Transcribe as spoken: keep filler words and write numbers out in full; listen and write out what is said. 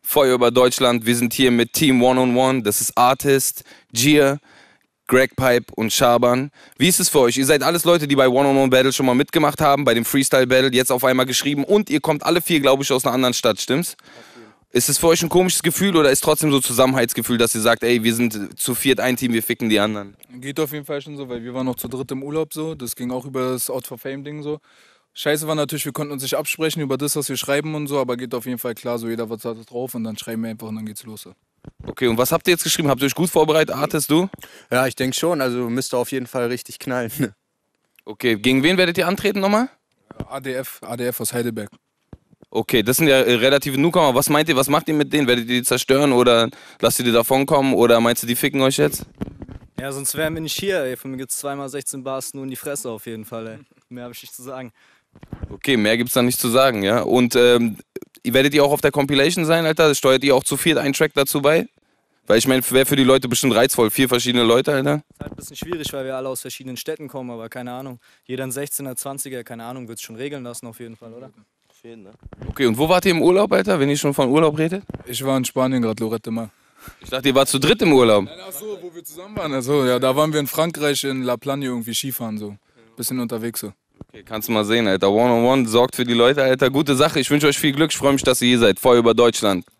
Feuer über Deutschland. Wir sind hier mit Team One on One. Das ist Artist, Gier, Greg Pipe und Schaban. Wie ist es für euch? Ihr seid alles Leute, die bei One on One Battle schon mal mitgemacht haben, bei dem Freestyle Battle, jetzt auf einmal geschrieben und ihr kommt alle vier, glaube ich, aus einer anderen Stadt, stimmt's? Ist es für euch ein komisches Gefühl oder ist trotzdem so Zusammenhaltsgefühl, dass ihr sagt, ey, wir sind zu viert ein Team, wir ficken die anderen? Geht auf jeden Fall schon so, weil wir waren noch zu dritt im Urlaub so. Das ging auch über das Out for Fame Ding so. Scheiße war natürlich, wir konnten uns nicht absprechen über das, was wir schreiben und so, aber geht auf jeden Fall klar, so jeder was da drauf und dann schreiben wir einfach und dann geht's los. So. Okay, und was habt ihr jetzt geschrieben? Habt ihr euch gut vorbereitet, Artist, du? Ja, ich denke schon, also müsste auf jeden Fall richtig knallen. Okay, gegen wen werdet ihr antreten nochmal? A D F, A D F aus Heidelberg. Okay, das sind ja äh, relative Newcomer. Was meint ihr, was macht ihr mit denen? Werdet ihr die zerstören oder lasst ihr die davonkommen oder meinst du, die ficken euch jetzt? Ja, sonst wären wir nicht hier, ey. Von mir gibt's zweimal sechzehn Bars nur in die Fresse auf jeden Fall, ey. Mehr habe ich nicht zu sagen. Okay, mehr gibt's da nicht zu sagen, ja? Und ähm, werdet ihr auch auf der Compilation sein, Alter? Steuert ihr auch zu viert einen Track dazu bei? Weil ich meine, wäre für die Leute bestimmt reizvoll. Vier verschiedene Leute, Alter. Das ist halt ein bisschen schwierig, weil wir alle aus verschiedenen Städten kommen, aber keine Ahnung. Jeder ein sechzehner, zwanziger, keine Ahnung, wird's schon regeln lassen auf jeden Fall, oder? Okay, und wo wart ihr im Urlaub, Alter, wenn ihr schon von Urlaub redet? Ich war in Spanien gerade, Lorette mal. Ich dachte, ihr wart zu dritt im Urlaub. Ach so, wo wir zusammen waren. Also, ja, da waren wir in Frankreich, in La Plagne irgendwie Skifahren so. Bisschen unterwegs so. Okay, kannst du mal sehen, Alter. One on One sorgt für die Leute, Alter. Gute Sache. Ich wünsche euch viel Glück. Ich freue mich, dass ihr hier seid. Feuer über Deutschland.